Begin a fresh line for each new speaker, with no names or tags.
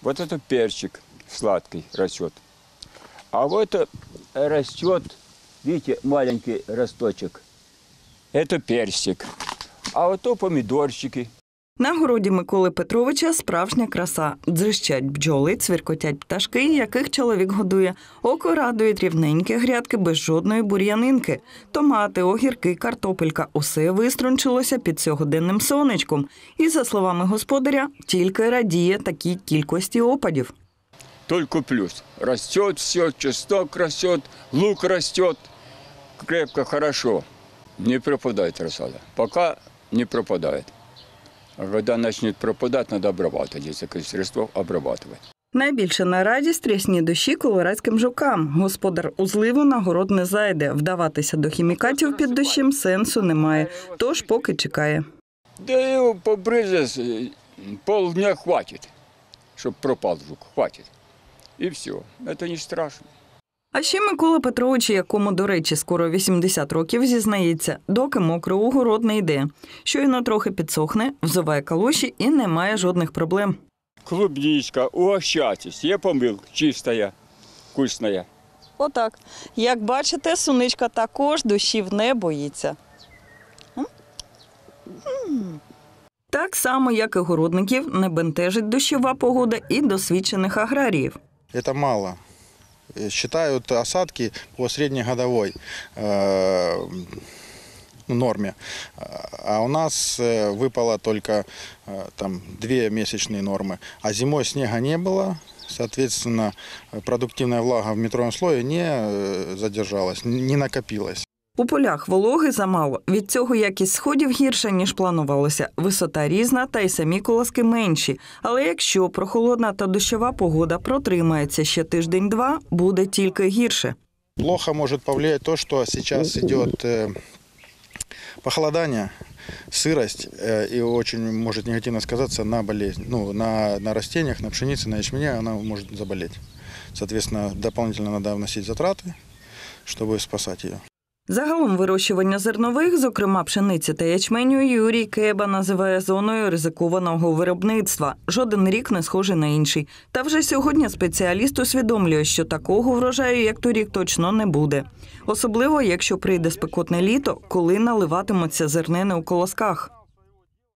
Вот это перчик сладкий растет. А вот растет, видите, маленький росточек. Это персик. А вот то помидорчики.
На городі Миколи Петровича справжня краса. Дзищать бджоли, цвіркотять пташки, яких чоловік годує. Око радують рівненькі грядки без жодної бур'янинки. Томати, огірки, картопелька – усе виструнчилося під сьогоденним сонечком. І, за словами господаря, тільки радіє такій кількості опадів.
Только плюс. Растет все, чеснок растет, лук растет. Крепко, хорошо. Не пропадает рассада. Пока не пропадает. А когда начнет пропадать, надо обрабатывать. Если средства обрабатывать.
Найбільше на радість рясні дощі колорадським жукам. Господар у зливу на город не зайде. Вдаватися до хімікатів під дощем сенсу немає. Тож поки чекає.
Да его побрызать полдня хватит, чтобы пропал жук. Хватит. И все. Это не страшно.
А ще Микола Петрович, якому, до речі, скоро 80 років, зізнається, доки мокро у город не йде. Щойно трохи підсохне, взуває калоші і немає жодних проблем.
Клубничка, угощайтесь. Я помыл, чистая, вкусная.
Отак. Як бачите, суничка також дощів не боїться. Так само, як і городників, не бентежить дощова погода і досвідчених аграріїв.
Это мало. Считают осадки по среднегодовой норме. А у нас выпало только там 2 месячные нормы. А зимой снега не было. Соответственно, продуктивная влага в метровом слое не задержалась, не накопилась.
У полях вологи замало. Від цього якість сходів гірша, ніж планувалося. Висота різна, та й самі колоски менші. Але якщо прохолодна та дощова погода протримається ще тиждень-два, буде тільки гірше.
Плохо может повлиять то, что сейчас идет похолодание, сырость, и очень может негативно сказаться на болезнь. Ну, на растениях, на пшенице, на ячмене она может заболеть. Соответственно, дополнительно надо вносить затраты, чтобы спасать ее.
Загалом вирощування зернових, зокрема пшениці та ячменю, Юрій Кеба називає зоною ризикованого виробництва. Жоден рік не схожий на інший. Та вже сьогодні спеціаліст усвідомлює, що такого врожаю, як торік, точно не буде. Особливо, якщо прийде спекотне літо, коли наливатимуться зернини у колосках.